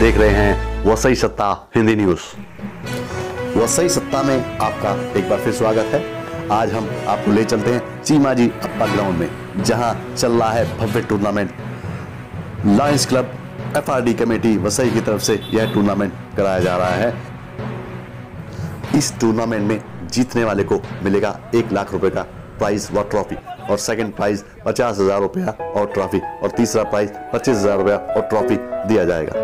देख रहे हैं वसई सत्ता हिंदी न्यूज। वसई सत्ता में आपका एक बार फिर स्वागत है। आज हम आपको ले चलते हैं चीमाजी अप्पा ग्राउंड में, जहां चल रहा है भव्य tournament. Lions club FRD committee Vasai की तरफ से यह टूर्नामेंट कराया जा रहा है। इस टूर्नामेंट में जीतने वाले को मिलेगा 1 लाख रुपए का प्राइज व ट्रॉफी, और सेकंड प्राइज 50,000 रुपया और ट्रॉफी, और तीसरा प्राइज 25,000 रुपया और ट्रॉफी दिया जाएगा।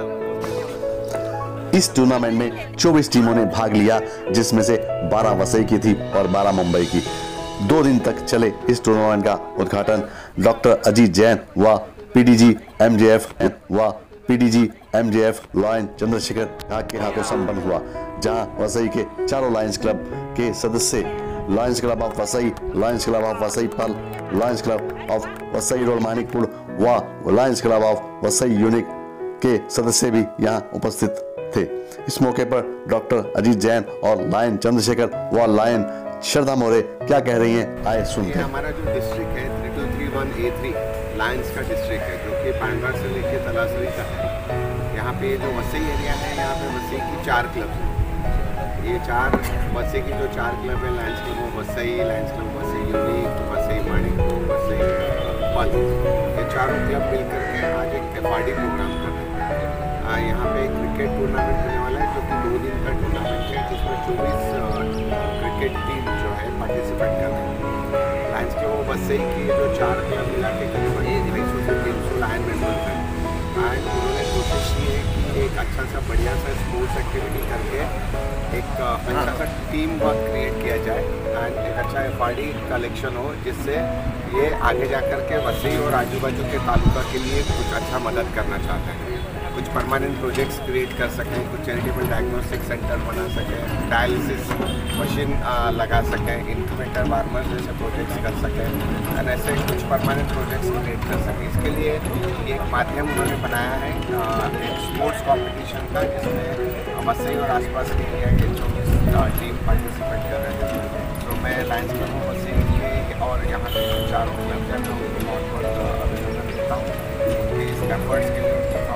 इस टूर्नामेंट में 24 टीमों ने भाग लिया, जिसमें से 12 वसई की थी और 12 मुंबई की। 2 दिन तक चले इस टूर्नामेंट का उद्घाटन डॉक्टर अजीत जैन व पीडीजी एमजेएफ लॉयन चंद्रशेखर के हाथों संपन्न हुआ, जहां वसई के चारों लायंस क्लब के सदस्य, lions club of Vasai, lions club of Vasai पल, lions club of Vasai road Manikpur व lions club of Vasai unique के सदस्य भी यहां उपस्थित थे। इस मौके पर डॉक्टर अजीत जैन और लायन चंद्रशेखर व लायन श्रद्धा मोरे क्या कह रही हैं, आए सुनते हैं। हमारा जो डिस्ट्रिक्ट है 3231A3 लायंस का डिस्ट्रिक्ट है, जो कि पांडवा से लेकर तलासरी तक है। यहाँ पे जो वसई एरिया है, यहाँ पे वसई की 4 क्लब हैं। ये 4 वसई की जो 4 क्लब है, lions club of Vasai, lions club Vasai unique, Vasai Manikpur, Vasai पल, ये चारों क्लब मिलकर के आज एक एफआरडी प्रोग्राम कर रहे हैं। यहाँ पे एक क्रिकेट टूर्नामेंट होने वाला है, जो कि 2 दिन का टूर्नामेंट है, जिसमें 24 क्रिकेट टीम जो है पार्टिसिपेट कर रहे हैं। लायंस क्लब वसई की जो 4 क्लब मिला के करीबन 250 से 300 लायन मेंबर्स हैं। एंड उन्होंने कोशिश की है कि एक अच्छा सा बढ़िया सा स्पोर्ट्स एक्टिविटी करके एक अच्छा सा टीम वर्क क्रिएट किया जाए एंड एक अच्छा एफआरडी कलेक्शन हो, जिससे ये आगे जा कर के वसई और आजू बाजू के तालुका के लिए कुछ अच्छा मदद करना चाहते हैं। कुछ परमानेंट प्रोजेक्ट्स क्रिएट कर सकें, कुछ चैरिटेबल डायग्नोस्टिक सेंटर बना सकें, डायलिसिस मशीन लगा सकें, इंक्यूबेटर वार्मर जैसे प्रोजेक्ट्स कर सकें, और ऐसे कुछ परमानेंट प्रोजेक्ट्स क्रिएट कर सकें। इसके लिए एक माध्यम उन्होंने बनाया है एक स्पोर्ट्स कॉम्पिटिशन का, जिसमें वसई और आसपास के एरिया के 24 टीम पार्टिसिपेट कर रहे हैं। तो मैं लायंस क्लब ऑफ वसई के और यहाँ के चारों क्लब हैं, मैं उनको बहुत बहुत अभिनंदन देता हूँ इस एफर्ट्स के लिए।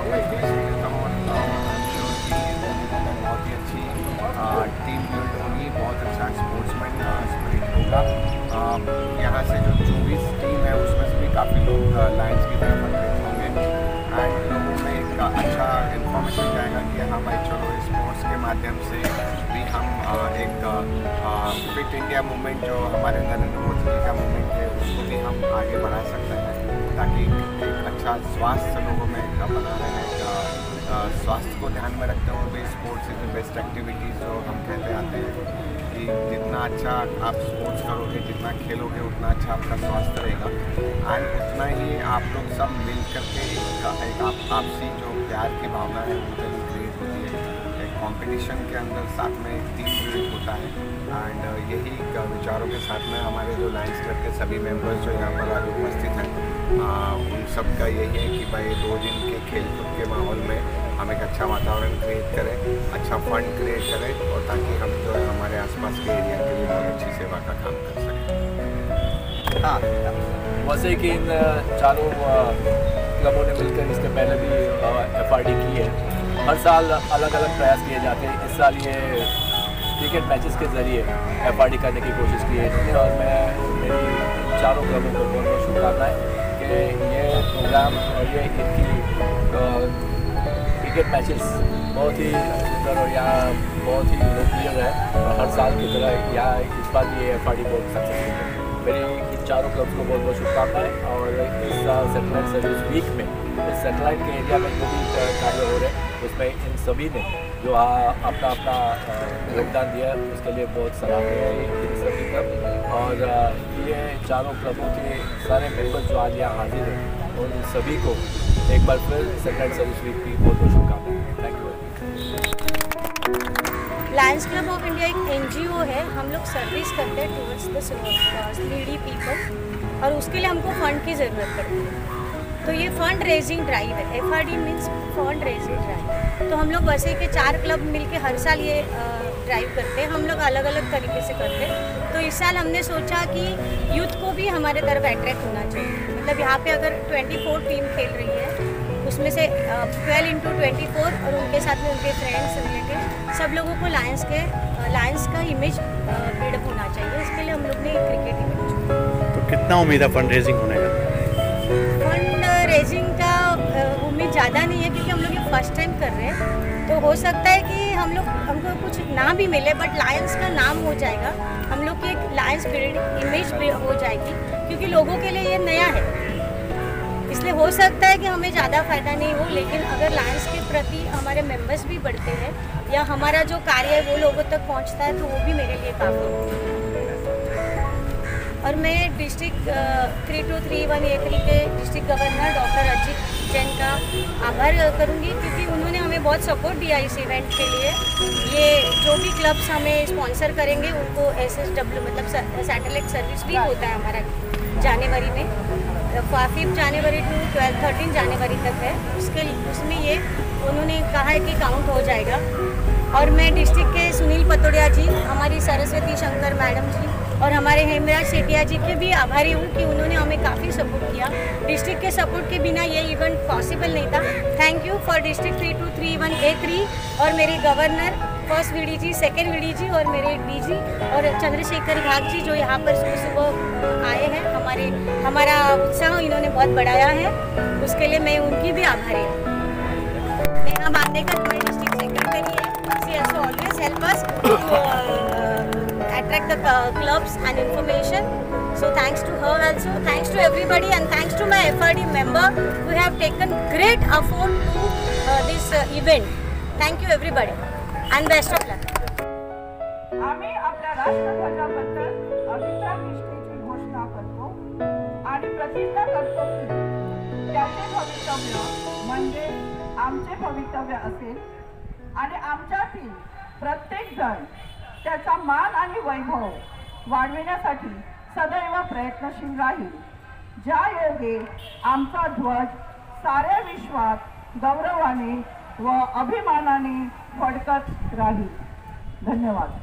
बहुत ही अच्छी टीम बिल्ड होगी, बहुत अच्छा स्पोर्ट्समैन स्पिरिट होगा। यहाँ से जो 24 टीम है, उसमें से भी काफ़ी लोग लायंस की तरफ अट्रैक्ट होंगे एंड लोगों में एक अच्छा इन्फॉर्मेशन जाएगा कि हाँ भाई चलो स्पोर्ट्स के माध्यम से भी हम एक फिट इंडिया मूवमेंट जो हमारे नरेंद्र मोदी जी का मूवमेंट है, उसको भी हम आगे बढ़ा सकते हैं, ताकि एक अच्छा स्वास्थ्य लोगों में बना रहे। स्वास्थ्य को ध्यान में रखते हुए sports is the best activities जो हम कहते आते हैं कि जितना अच्छा आप स्पोर्ट्स करोगे, जितना खेलोगे, उतना अच्छा आपका स्वास्थ्य रहेगा एंड उतना ही आप लोग सब मिल करके एक आपसी जो प्यार की भावना है वो जल्दी क्रिएट होती है। एक कॉम्पिटिशन के अंदर साथ में एक टीम बिल्ड होता है एंड यही विचारों के साथ में हमारे जो लायंस क्लब के सभी मेंबर्स जो यहाँ पर आज उपस्थित हैं, उन सब का यही है कि भाई 2 दिन के खेलकूद के माहौल में हम एक अच्छा वातावरण क्रिएट करें, अच्छा फंड क्रिएट करें, और ताकि हम जो है हमारे आसपास के एरिया के लिए बहुत अच्छी सेवा का काम कर सकें। हाँ, वसई के इन चारों क्लबों ने मिलकर इसके पहले भी एफआरडी की है। हर साल अलग अलग प्रयास किए जाते हैं। इस साल ये क्रिकेट मैचेस के ज़रिए एफआरडी करने की कोशिश की है इन्होंने, और मैं मेरी चारों क्लबों को बहुत बहुत शुभकामनाएँ कि ये प्रोग्राम और ये इनकी क्रिकेट मैचेस बहुत ही सुंदर और यहाँ बहुत ही लोकप्रिय है, और हर साल की तरह यहाँ इस बार भी ये एफआरडी बहुत सक्सेसफुल है। मेरी इन चारों क्लब्स को बहुत बहुत शुभकामनाएँ। और इस सेटेलाइट सर्विस वीक में इस सेटेलाइट के एरिया में जो भी कार्य हो रहे हैं, उसमें इन सभी ने जो अपना अपना योगदान दिया है, उसके लिए बहुत सराहनीय है इन सभी क्लब। और ये चारों क्लबों के सारे मेंबर्स जो आज यहाँ हाजिर हैं, उन सभी को एक बार फिर सेटेलाइट सर्विस वीक की बहुत बहुत शुभकामनाएं। Thank you. Lions club of India एक NGO है। हम लोग सर्विस करते हैं टूवर्ड्स द नीडी पीपल, और उसके लिए हमको फंड की ज़रूरत पड़ती है। तो ये फंड रेजिंग ड्राइव है, FRD means fund raising drive. तो हम लोग वसई के 4 क्लब मिलके हर साल ये ड्राइव करते हैं। हम लोग अलग अलग तरीके से करते हैं। तो इस साल हमने सोचा कि यूथ को भी हमारे तरफ अट्रैक्ट होना चाहिए। मतलब यहाँ पे अगर 24 टीम खेल रही है, उसमें से 12x24 और उनके साथ में उनके फ्रेंड्स रिलेटेड सब लोगों को लायंस का इमेज बिल्डअप होना चाहिए। इसके लिए हम लोग ने क्रिकेट इमेज। तो कितना उम्मीद है फंड रेजिंग होने का? फंड रेजिंग का उम्मीद ज़्यादा नहीं है क्योंकि हम लोग ये फर्स्ट टाइम कर रहे हैं, तो हो सकता है कि हमको कुछ ना भी मिले बट लायंस का नाम हो जाएगा, हम लोग की एक लायंस इमेज हो जाएगी क्योंकि लोगों के लिए ये नया है, इसलिए हो सकता है कि हमें ज़्यादा फ़ायदा नहीं हो, लेकिन अगर लायंस के प्रति हमारे मेंबर्स भी बढ़ते हैं या हमारा जो कार्य है वो लोगों तक पहुंचता है तो वो भी मेरे लिए काफ़ी है। और मैं डिस्ट्रिक्ट 3231A3 के district governor doctor Ajit Jain का आभार करूंगी क्योंकि उन्होंने हमें बहुत सपोर्ट दिया इस इवेंट के लिए। ये जो भी क्लब्स हमें स्पॉन्सर करेंगे उनको SSW मतलब सैटेलाइट सर्विस भी होता है हमारा जनवरी में, 5 जनवरी टू 13 जनवरी तक है, उसमें ये उन्होंने कहा है कि काउंट हो जाएगा। और मैं डिस्ट्रिक्ट के सुनील पतोड़िया जी, हमारी सरस्वती शंकर मैडम जी और हमारे हेमराज सेठिया जी के भी आभारी हूँ कि उन्होंने हमें काफ़ी सपोर्ट किया। डिस्ट्रिक्ट के सपोर्ट के बिना ये इवेंट पॉसिबल नहीं था। Thank you for district 3231A3 और मेरे governor first VDG, second VDG और मेरे DG और चंद्रशेखर घाग जी जो यहाँ पर सुबह सुबह आए हैं, हमारा उत्साह इन्होंने बहुत बढ़ाया है, उसके लिए मैं उनकी भी आभारी हूँ। नेहा बांदेकर हमारी डिस्ट्रिक्ट सेक्रेटरी है, she also always help us to attract the clubs and information. So thanks to her also, thanks to everybody and thanks to my FRD member who have taken great effort to this event. Thank you everybody and best of luck. आम्ही आपल्या राष्ट्रध्वजाबद्दल अभिप्राय निष्ठेची घोषणा करतो आणि प्रतिज्ञा करतो की त्याचे भवितव्य म्हणजे आमचे भवितव्य असेल आणि आमच्यातील प्रत्येक जण त्याचा मान आणि वैभव वाढविण्यासाठी सदैव प्रयत्नशील राहील, ज्या योगे आमचा ध्वज साऱ्या विश्वात गौरवाने व अभिमानाने फडकत राहील। धन्यवाद।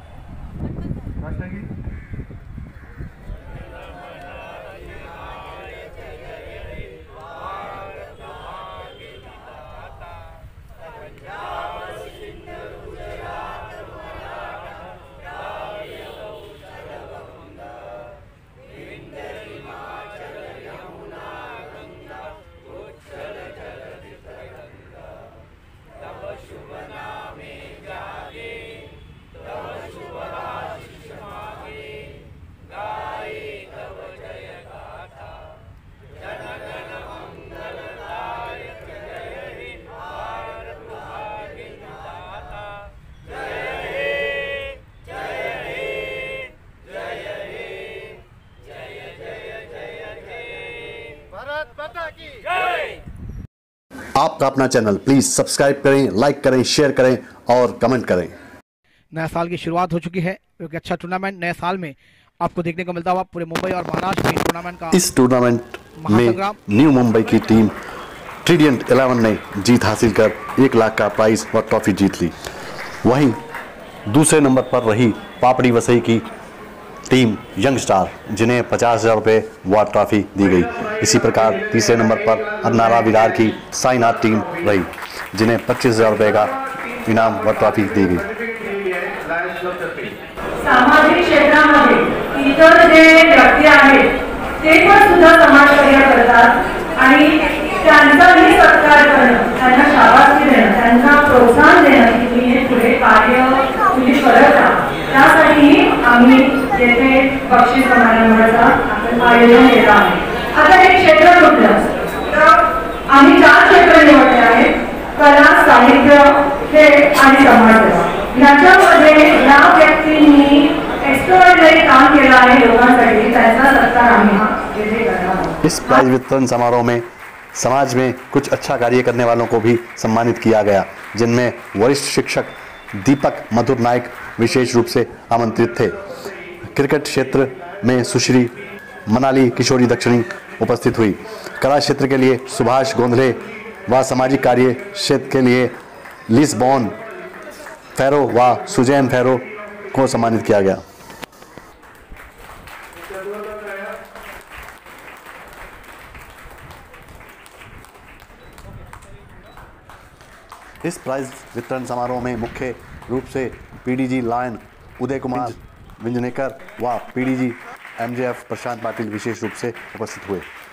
आपका अपना चैनल प्लीज सब्सक्राइब करें, लाइक करें, शेयर करें और कमेंट करें। नया साल की शुरुआत हो चुकी है, एक अच्छा टूर्नामेंट नए साल में आपको देखने को मिलता हुआ पूरे मुंबई और महाराष्ट्र में टूर्नामेंट का। इस टूर्नामेंट में न्यू मुंबई की टीम ट्रिडेंट 11 ने जीत हासिल कर 1 लाख का प्राइज और ट्रॉफी जीत ली। वहीं दूसरे नंबर पर रही पापड़ी वसई की टीम यंग स्टार, जिन्हें 50,000 रुपये व ट्रॉफी दी गई। इसी प्रकार तीसरे नंबर पर अन्नारा विरार की साईनाथ टीम रही, जिन्हें 25,000 रुपये का इनाम व ट्रॉफी दी गई। सामाजिक क्षेत्रामध्ये इतर जे व्यक्ती आहेत ते पण सुद्धा समाजकार्य करतात आणि त्यांचाही सत्कार करणं, त्यांना शाबासकी देणं, त्यांना प्रोत्साहन देणं की तुम्ही हे पुढे कार्य तुम्ही करत आहात, त्यासाठी आम्ही येथे बक्षीस समारंभाचं आयोजन केलं आहे। आता एक क्षेत्र कुठलं तर आम्ही 4 क्षेत्र निवडले आहेत, कला, साहित्य, खेळ आणि समाजसेवा। याच्यामध्ये या व्यक्तींनी एक्स्ट्राऑर्डिनरी काम केलं आहे लोकांसाठी, त्याचा सत्कार आम्ही येथे करणार आहोत। इस प्राइज वितरण समारोह में समाज में कुछ अच्छा कार्य करने वालों को भी सम्मानित किया गया, जिनमें वरिष्ठ शिक्षक दीपक मधुर नायक विशेष रूप से आमंत्रित थे। क्रिकेट क्षेत्र में सुश्री मनाली किशोरी दक्षिणी उपस्थित हुई। कला क्षेत्र के लिए सुभाष गोंधले व सामाजिक कार्य क्षेत्र के लिए लिसबॉन फेरो व सुजैन फेरो को सम्मानित किया गया। इस प्राइज वितरण समारोह में मुख्य रूप से पीडीजी लायन उदय कुमार विंजनेकर व पीडीजी एमजेएफ प्रशांत पाटिल विशेष रूप से उपस्थित हुए।